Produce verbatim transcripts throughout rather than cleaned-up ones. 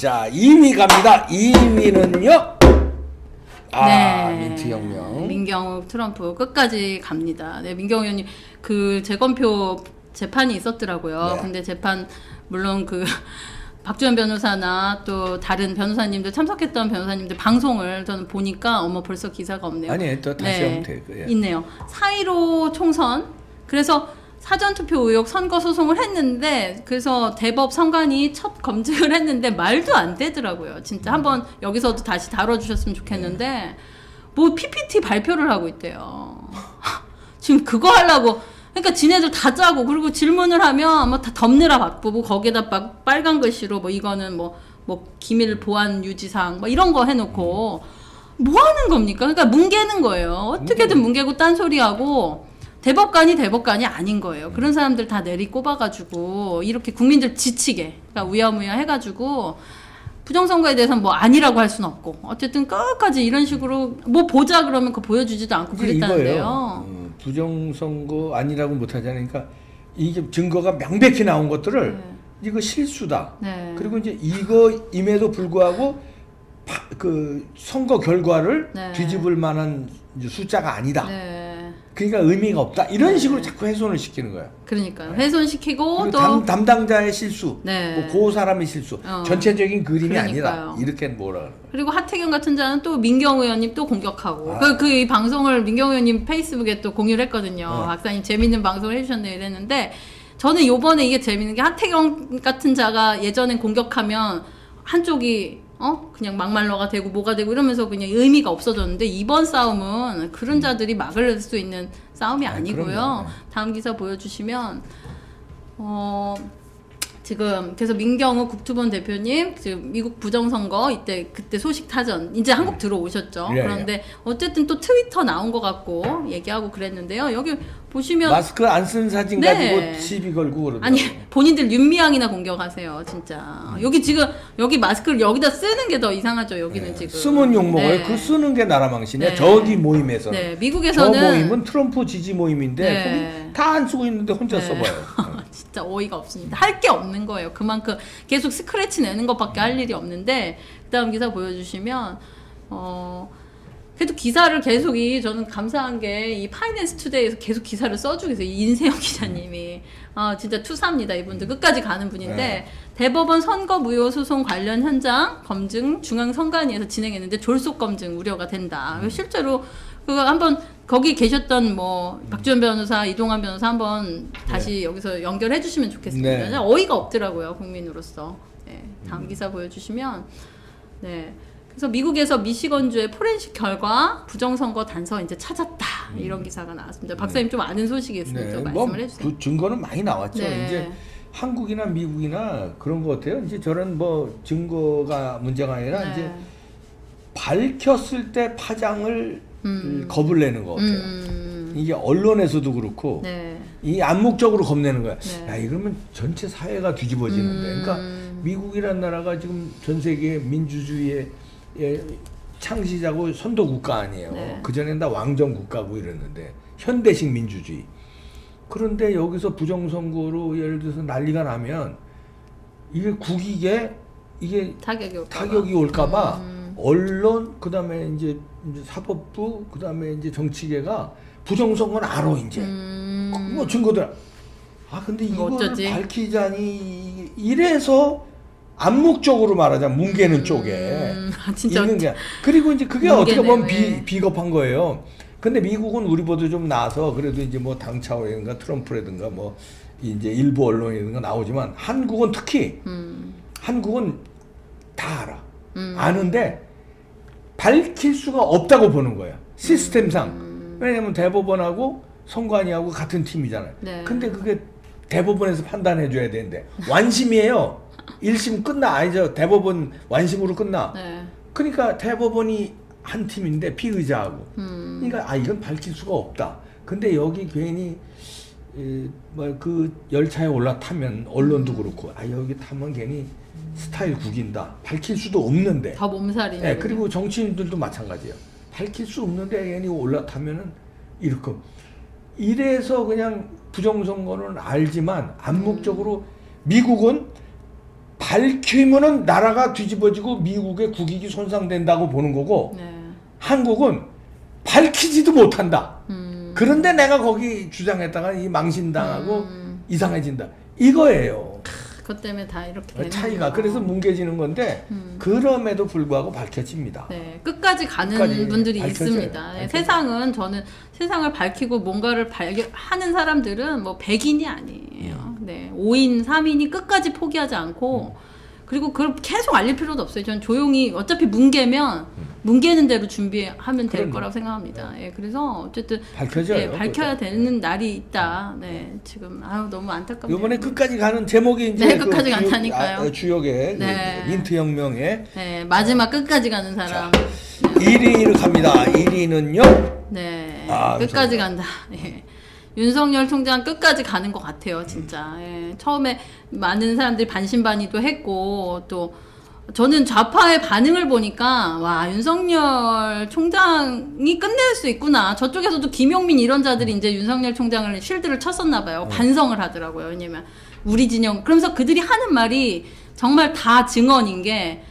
자, 이 위 갑니다. 이 위는요. 아, 네. 민트혁명. 민경욱 트럼프 끝까지 갑니다. 네, 민경욱 의원님 그 재검표 재판이 있었더라고요. 네. 근데 재판 물론 그 박주현 변호사나 또 다른 변호사님들 참석했던 변호사님들 방송을 저는 보니까 어머 벌써 기사가 없네요. 아니, 또 다시 네, 하면 돼. 예. 있네요. 사 일오 총선. 그래서 사전투표 의혹 선거 소송을 했는데 그래서 대법 선관위 첫 검증을 했는데 말도 안 되더라고요. 진짜 음. 한번 여기서도 다시 다뤄주셨으면 좋겠는데 네. 뭐 피피티 발표를 하고 있대요. 지금 그거 하려고 그러니까 지네들 다 짜고 그리고 질문을 하면 뭐 다 덮느라 바쁘고 거기에다 막 빨간 글씨로 뭐 이거는 뭐 뭐 기밀 보안 유지사항 뭐 이런 거 해놓고 뭐 하는 겁니까? 그러니까 뭉개는 거예요. 어떻게든 뭉개고 딴소리하고 대법관이 대법관이 아닌 거예요. 그런 사람들 다 내리 꼽아가지고 이렇게 국민들 지치게 그러니까 우야무야 해가지고 부정선거에 대해서는 뭐 아니라고 할 수는 없고 어쨌든 끝까지 이런 식으로 뭐 보자 그러면 그거 보여주지도 않고 그랬다는데요. 어, 부정선거 아니라고 못하잖아요. 그러니까 이게 증거가 명백히 나온 것들을 네. 이거 실수다. 네. 그리고 이제 이거임에도 불구하고 파, 그 선거 결과를 네. 뒤집을 만한 숫자가 아니다. 네. 그러니까 의미가 없다. 이런 네. 식으로 자꾸 훼손을 시키는 거예요. 그러니까요. 훼손시키고 또 담, 담당자의 실수, 네. 뭐 그 사람의 실수, 어. 전체적인 그림이 그러니까요. 아니라 이렇게 뭐라. 그리고 하태경 같은 자는 또 민경우 의원님 또 공격하고 아. 그, 그 이 방송을 민경우 의원님 페이스북에 또 공유를 했거든요. 어. 박사님 재밌는 방송을 해주셨네요. 이랬는데 저는 요번에 이게 재밌는 게 하태경 같은 자가 예전엔 공격하면 한쪽이 어? 그냥 막말러가 되고 뭐가 되고 이러면서 그냥 의미가 없어졌는데 이번 싸움은 그런 자들이 막을 수 있는 싸움이 아니고요. 아, 다음 기사 보여주시면 어 지금 그래서 민경욱 국토본 대표님 지금 미국 부정선거 이때 그때 소식 타전 이제 한국 들어오셨죠. 예, 그런데 예. 어쨌든 또 트위터 나온 것 같고 얘기하고 그랬는데요. 여기 보시면 마스크 안 쓴 사진 네. 가지고 시비 걸고 그러더라고요. 아니 본인들 윤미향이나 공격하세요 진짜. 음. 여기 지금 여기 마스크를 여기다 쓰는 게 더 이상하죠. 여기는 네. 지금 쓰면 욕먹어요. 네. 그 쓰는 게 나라 망신이야. 네. 저기 모임에서 네. 미국에서는 저 모임은 트럼프 지지 모임인데 네. 다 안 쓰고 있는데 혼자 네. 써봐요. 진짜 어이가 없습니다. 할 게 없는 거예요. 그만큼 계속 스크래치 내는 것밖에 할 일이 없는데 그 다음 기사 보여주시면 어 그래도 기사를 계속 이 저는 감사한 게 이 파이낸스 투데이에서 계속 기사를 써주고 계세요. 인세영 기자님이 아 진짜 투사입니다. 이분들 끝까지 가는 분인데 네. 대법원 선거 무효 소송 관련 현장 검증 중앙선관위에서 진행했는데 졸속 검증 우려가 된다. 음. 실제로 그거 한번 거기 계셨던 뭐 박주현 변호사, 이동환 변호사 한번 다시 네. 여기서 연결해 주시면 좋겠습니다. 네. 어이가 없더라고요 국민으로서. 네. 다음 음. 기사 보여주시면 네. 그래서 미국에서 미시건주의 포렌식 결과 부정선거 단서 이제 찾았다 음. 이런 기사가 나왔습니다. 박사님 네. 좀 아는 소식이 있으면 네. 좀 말씀을 뭐, 해주세요. 그 증거는 많이 나왔죠. 네. 이제 한국이나 미국이나 그런 것 같아요. 이제 저런 뭐 증거가 문제가 아니라 네. 이제 밝혔을 때 파장을 음. 겁을 내는 것 같아요. 음. 이게 언론에서도 그렇고 네. 이 암묵적으로 겁내는 거야. 네. 야 이러면 전체 사회가 뒤집어지는데. 음. 그러니까 미국이란 나라가 지금 전 세계 민주주의의 창시자고 선도 국가 아니에요. 네. 그전엔 다 왕정 국가고 이랬는데 현대식 민주주의. 그런데 여기서 부정선거로 예를 들어서 난리가 나면 이게 국익에 이게 타격이 올까봐, 타격이 올까봐 음. 언론 그다음에 이제, 이제 사법부 그다음에 이제 정치계가 부정선거는 알아 이제 음. 뭐 증거들 아 근데 이거를 어쩌지? 밝히자니 이래서 암묵적으로 말하자면 뭉개는 음. 쪽에 아, 진짜 있는 게 그리고 이제 그게 어떻게 보면 비, 비겁한 거예요. 근데 미국은 우리보다 좀 나아서 그래도 이제 뭐 당차오라든가 트럼프라든가 뭐 이제 일부 언론이라든가 나오지만 한국은 특히 음. 한국은 다 알아. 음. 아는데 밝힐 수가 없다고 보는 거야. 시스템상. 음. 왜냐면 대법원하고 선관위하고 같은 팀이잖아요. 네. 근데 그게 대법원에서 판단해 줘야 되는데 완심이에요. 일 심 끝나. 아니죠. 대법원 완심으로 끝나. 네. 그러니까 대법원이 한 팀인데 피의자하고. 음. 그러니까 아 이건 밝힐 수가 없다. 근데 여기 괜히 뭐 그 열차에 올라타면 언론도 그렇고 아 여기 타면 괜히 스타일 구긴다. 밝힐 수도 없는데. 더 몸살이네. 네, 그리고 정치인들도 마찬가지예요. 밝힐 수 없는데 괜히 올라타면은 이렇게. 이래서 그냥 부정선거는 알지만 암묵적으로 미국은 밝히면은 나라가 뒤집어지고 미국의 국익이 손상된다고 보는 거고 네. 한국은 밝히지도 못한다. 음. 그런데 내가 거기 주장했다가 이 망신당하고 음. 이상해진다. 이거예요. 그것 때문에 다 이렇게 되는 차이가. 거구나. 그래서 뭉개지는 건데 음. 그럼에도 불구하고 밝혀집니다. 네, 끝까지 가는 끝까지 분들이 밝혀져요. 있습니다. 네, 밝혀져요. 세상은 저는 세상을 밝히고 뭔가를 발견하는 사람들은 뭐 백인이 아니에요. 네, 오인, 삼인이 끝까지 포기하지 않고 음. 그리고 그걸 계속 알릴 필요도 없어요. 저는 조용히 어차피 뭉개면 뭉개는 대로 준비하면 될 그럼요. 거라고 생각합니다. 예, 그래서 어쨌든 밝혀져요. 네, 밝혀야 그것도. 되는 날이 있다. 네, 지금 아유 너무 안타깝네요. 이번에 끝까지 가는 제목이 이제 네, 그 끝까지 주역- 간다니까요. 아, 주역의 네. 그 민트혁명의 네, 마지막 끝까지 가는 사람. 일 위로 갑니다. 일 위는요. 네, 아, 끝까지 그렇죠. 간다. 예. 윤석열 총장 끝까지 가는 것 같아요, 진짜. 예. 처음에 많은 사람들이 반신반의도 했고, 또, 저는 좌파의 반응을 보니까, 와, 윤석열 총장이 끝낼 수 있구나. 저쪽에서도 김용민 이런 자들이 이제 윤석열 총장을 실드를 쳤었나봐요. 반성을 하더라고요. 왜냐면, 우리 진영. 그러면서 그들이 하는 말이 정말 다 증언인 게,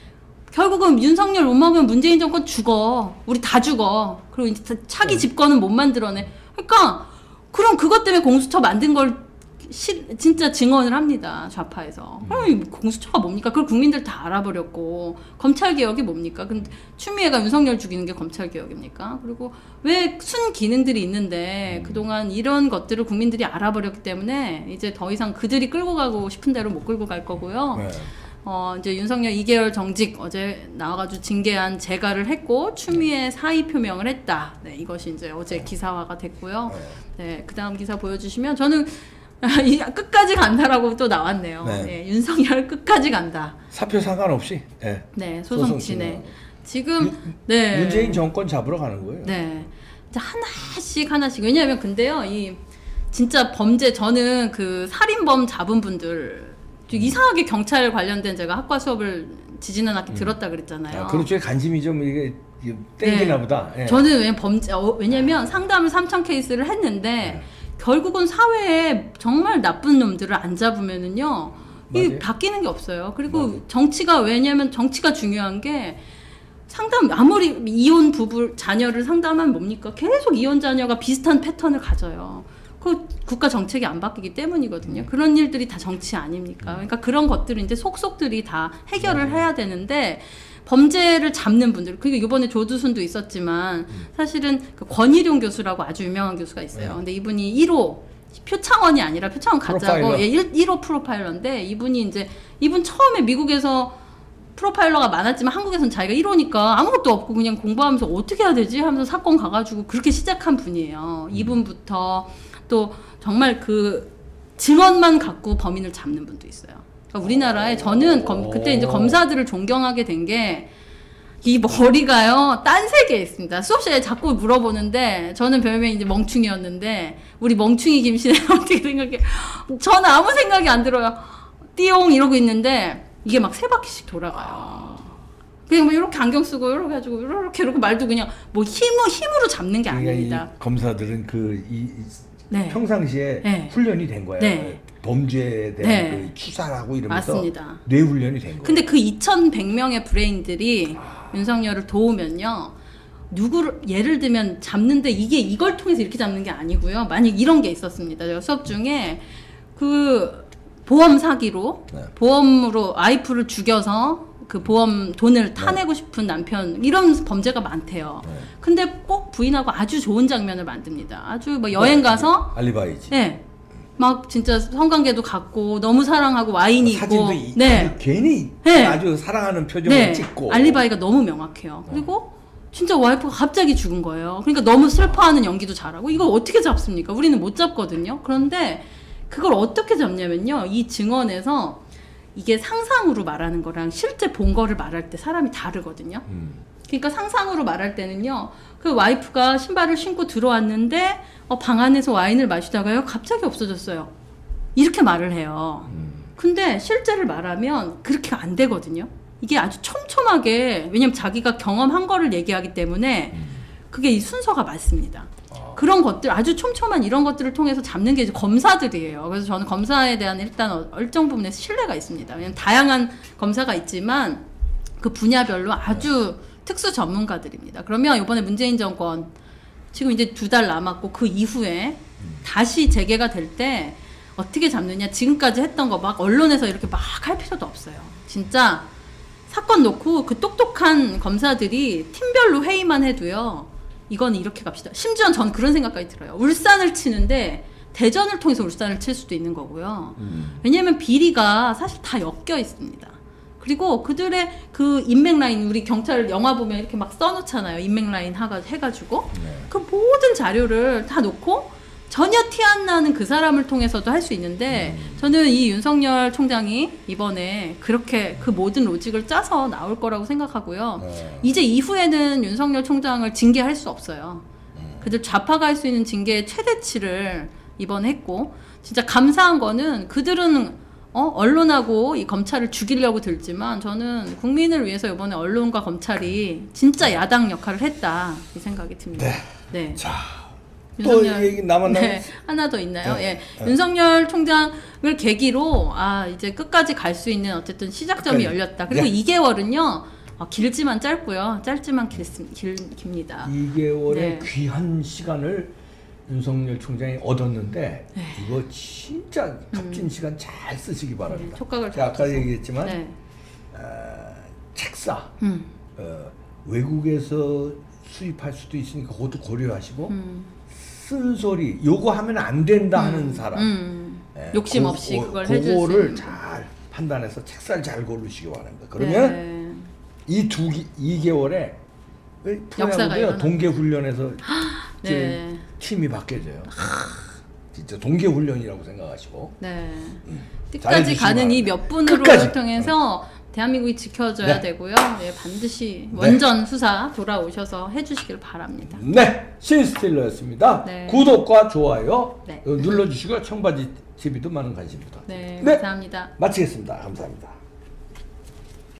결국은 윤석열 못 막으면 문재인 정권 죽어. 우리 다 죽어. 그리고 이제 차기 집권은 못 만들어내. 그러니까 그럼 그것 때문에 공수처 만든 걸 시, 진짜 증언을 합니다. 좌파에서. 음. 공수처가 뭡니까? 그걸 국민들 다 알아버렸고 검찰개혁이 뭡니까? 근데 추미애가 윤석열 죽이는 게 검찰개혁입니까? 그리고 왜 순 기능들이 있는데 그동안 이런 것들을 국민들이 알아버렸기 때문에 이제 더 이상 그들이 끌고 가고 싶은 대로 못 끌고 갈 거고요. 네. 어, 이제 윤석열 이 개월 정직 어제 나와가지고 징계한 재가를 했고, 추미애 사의 표명을 했다. 네, 이것이 이제 어제 기사화가 됐고요. 네, 그 다음 기사 보여주시면 저는 이 끝까지 간다라고 또 나왔네요. 네. 네, 윤석열 끝까지 간다. 사표 상관없이. 네. 네, 소송 소송 진행. 진행. 지금, 유- 네. 문재인 정권 잡으러 가는 거예요. 네. 이제 하나씩 하나씩. 왜냐하면 근데요, 이 진짜 범죄, 저는 그 살인범 잡은 분들, 이상하게 경찰 관련된 제가 학과 수업을 지지난 학기 들었다 그랬잖아요. 아, 그런 쪽에 관심이 좀 이게 땡기나 네. 보다. 예. 저는 왜 범죄, 어, 왜냐면 상담을 삼천 케이스를 했는데 네. 결국은 사회에 정말 나쁜 놈들을 안 잡으면은요, 이 맞아요. 바뀌는 게 없어요. 그리고 맞아요. 정치가, 왜냐면 정치가 중요한 게 상담, 아무리 이혼 부부 자녀를 상담하면 뭡니까? 계속 이혼 자녀가 비슷한 패턴을 가져요. 그 국가 정책이 안 바뀌기 때문이거든요. 그런 일들이 다 정치 아닙니까? 그러니까 그런 것들을 이제 속속들이 다 해결을 해야 되는데, 범죄를 잡는 분들, 그게 이번에 조두순도 있었지만 사실은 그 권일용 교수라고 아주 유명한 교수가 있어요. 네. 근데 이분이 일 호 표창원이 아니라 표창원 가짜고 프로파일러. 예, 일 호 프로파일러인데, 이분이 이제 이분 처음에 미국에서 프로파일러가 많았지만 한국에서는 자기가 일 호니까 아무것도 없고 그냥 공부하면서 어떻게 해야 되지 하면서 사건 가가지고 그렇게 시작한 분이에요. 음. 이분부터 또 정말 그 증언만 갖고 범인을 잡는 분도 있어요. 그러니까 우리나라에 저는 검, 그때 이제 검사들을 존경하게 된 게, 이 머리가요 딴 세계에 있습니다. 수업 시간에 자꾸 물어보는데, 저는 별명이 이제 멍충이였는데, 우리 멍충이 김씨는 어떻게 생각해? 저는 아무 생각이 안 들어요. 띠용 이러고 있는데 이게 막 세 바퀴씩 돌아가요. 그냥 뭐 이렇게 안경 쓰고 이렇게 가지고 이렇게 이렇게 말도 그냥 뭐 힘으로 힘으로 잡는 게 그러니까 아닙니다. 이 검사들은 그 이 네. 평상시에 네. 훈련이 된 거예요. 네. 범죄에 대한 네. 그 추사라고 이러면서 맞습니다. 뇌 훈련이 된 거예요. 근데 그 이천백 명의 브레인들이 윤석열을 도우면요, 누구를 예를 들면 잡는데 이게 이걸 통해서 이렇게 잡는 게 아니고요. 만약 이런 게 있었습니다. 제가 수업 중에 그 보험 사기로 네. 보험으로 와이프를 죽여서 그 보험 돈을 타내고 싶은 남편, 이런 범죄가 많대요. 네. 근데 꼭 부인하고 아주 좋은 장면을 만듭니다. 아주 뭐 여행 가서 알리바이지. 네. 막 진짜 성관계도 갖고 너무 사랑하고 와인이 사진도 있고 이, 네. 괜히 네. 아주 사랑하는 표정을 네. 찍고 알리바이가 너무 명확해요. 그리고 진짜 와이프가 갑자기 죽은 거예요. 그러니까 너무 슬퍼하는 연기도 잘하고, 이걸 어떻게 잡습니까? 우리는 못 잡거든요. 그런데 그걸 어떻게 잡냐면요, 이 증언에서 이게 상상으로 말하는 거랑 실제 본 거를 말할 때 사람이 다르거든요. 음. 그러니까 상상으로 말할 때는요, 그 와이프가 신발을 신고 들어왔는데 어, 방 안에서 와인을 마시다가요 갑자기 없어졌어요. 이렇게 말을 해요. 음. 근데 실제를 말하면 그렇게 안 되거든요. 이게 아주 촘촘하게, 왜냐면 자기가 경험한 거를 얘기하기 때문에 음. 그게 이 순서가 맞습니다. 아. 그런 것들 아주 촘촘한 이런 것들을 통해서 잡는 게 이제 검사들이에요. 그래서 저는 검사에 대한 일단 일정 부분에서 신뢰가 있습니다. 왜냐하면 다양한 검사가 있지만 그 분야별로 아주 특수 전문가들입니다. 그러면 이번에 문재인 정권 지금 이제 두 달 남았고 그 이후에 다시 재개가 될 때 어떻게 잡느냐, 지금까지 했던 거 막 언론에서 이렇게 막 할 필요도 없어요. 진짜 사건 놓고 그 똑똑한 검사들이 팀별로 회의만 해도요, 이건 이렇게 갑시다. 심지어 전 그런 생각까지 들어요. 울산을 치는데 대전을 통해서 울산을 칠 수도 있는 거고요. 음. 왜냐하면 비리가 사실 다 엮여 있습니다. 그리고 그들의 그 인맥 라인, 우리 경찰 영화 보면 이렇게 막 써놓잖아요. 인맥 라인 해가지고. 네. 그 모든 자료를 다 놓고 전혀 티 안 나는 그 사람을 통해서도 할 수 있는데, 음. 저는 이 윤석열 총장이 이번에 그렇게 그 모든 로직을 짜서 나올 거라고 생각하고요. 네. 이제 이후에는 윤석열 총장을 징계할 수 없어요. 음. 그들 좌파가 할 수 있는 징계의 최대치를 이번에 했고, 진짜 감사한 거는 그들은 어? 언론하고 이 검찰을 죽이려고 들지만, 저는 국민을 위해서 이번에 언론과 검찰이 진짜 야당 역할을 했다, 이 생각이 듭니다. 네. 네. 자. 또 얘기 남았나요? 네, 하나 더 있나요? 네. 예, 네. 윤석열 총장을 계기로 아 이제 끝까지 갈 수 있는 어쨌든 시작점이 끝까지. 열렸다. 그리고 네. 이 개월은요 어, 길지만 짧고요, 짧지만 길, 길, 깁니다. 이 개월의 네. 귀한 시간을 윤석열 총장이 얻었는데 네. 이거 진짜 값진 음. 시간 잘 쓰시기 바랍니다. 네, 촉각을 제가 아까 얘기했지만 네. 어, 책사 음. 어, 외국에서 수입할 수도 있으니까 그것도 고려하시고. 음. 쓴소리 요거 하면 안 된다 하는 음, 사람 음. 예, 욕심 없이 고, 그걸 해줄 수 그거를 잘 판단해서 책살 잘 고르시기 바랍니다. 그러면 네. 이 두 이 개월에 프로야구도 동계 훈련에서 네. 팀이 바뀌어져요. 진짜 동계 훈련이라고 생각하시고 네. 음, 끝까지 가는 이 몇 분으로 끝까지. 통해서 대한민국이 지켜져야 네. 되고요. 예, 반드시 원전 네. 수사 돌아오셔서 해주시길 바랍니다. 네, 신스틸러였습니다. 네. 구독과 좋아요 네. 눌러주시고 청바지 티비도 많은 관심 부탁드립니다. 네, 감사합니다. 네, 마치겠습니다. 감사합니다.